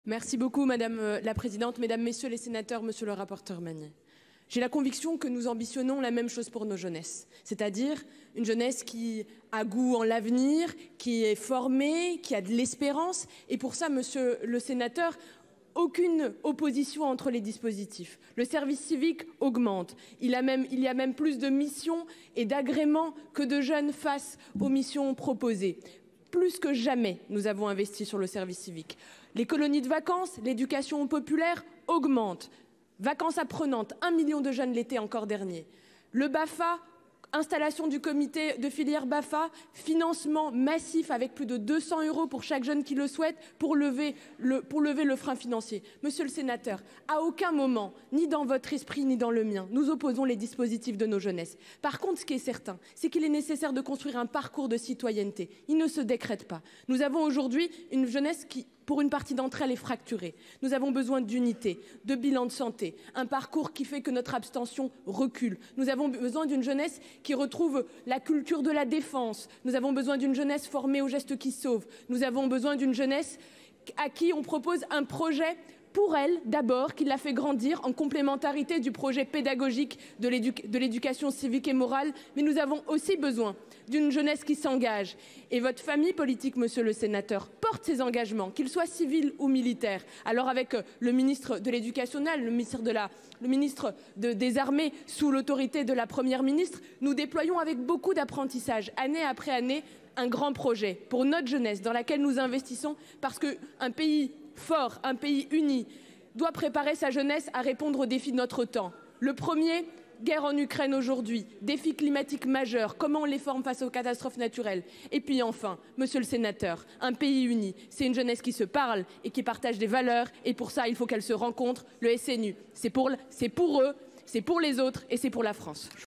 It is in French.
Merci beaucoup, Madame la Présidente, Mesdames, Messieurs les sénateurs, Monsieur le rapporteur Magnier. J'ai la conviction que nous ambitionnons la même chose pour nos jeunesses, c'est-à-dire une jeunesse qui a goût en l'avenir, qui est formée, qui a de l'espérance. Et pour ça, Monsieur le sénateur, aucune opposition entre les dispositifs. Le service civique augmente. Il y a même plus de missions et d'agréments que de jeunes face aux missions proposées. Plus que jamais, nous avons investi sur le service civique. Les colonies de vacances, l'éducation populaire augmente. Vacances apprenantes, 1 million de jeunes l'été encore dernier. Le BAFA, installation du comité de filière BAFA, financement massif avec plus de 200 € pour chaque jeune qui le souhaite pour lever le frein financier. Monsieur le sénateur, à aucun moment, ni dans votre esprit ni dans le mien, nous opposons les dispositifs de nos jeunesses. Par contre, ce qui est certain, c'est qu'il est nécessaire de construire un parcours de citoyenneté. Il ne se décrète pas. Nous avons aujourd'hui une jeunesse qui, pour une partie d'entre elles, est fracturée. Nous avons besoin d'unité, de bilan de santé, un parcours qui fait que notre abstention recule. Nous avons besoin d'une jeunesse qui retrouve la culture de la défense. Nous avons besoin d'une jeunesse formée aux gestes qui sauvent. Nous avons besoin d'une jeunesse à qui on propose un projet pour elle, d'abord, qui l'a fait grandir en complémentarité du projet pédagogique de l'éducation civique et morale. Mais nous avons aussi besoin d'une jeunesse qui s'engage. Et votre famille politique, monsieur le sénateur, porte ces engagements, qu'ils soient civils ou militaires. Alors avec le ministre de l'Éducation nationale, le ministre des Armées, sous l'autorité de la Première ministre, nous déployons avec beaucoup d'apprentissage, année après année, un grand projet pour notre jeunesse dans laquelle nous investissons parce qu'un pays fort, un pays uni, doit préparer sa jeunesse à répondre aux défis de notre temps. Le premier, guerre en Ukraine aujourd'hui, défi climatique majeur, comment on les forme face aux catastrophes naturelles. Et puis enfin, monsieur le sénateur, un pays uni, c'est une jeunesse qui se parle et qui partage des valeurs. Et pour ça, il faut qu'elle se rencontre. Le SNU, c'est pour eux, c'est pour les autres et c'est pour la France.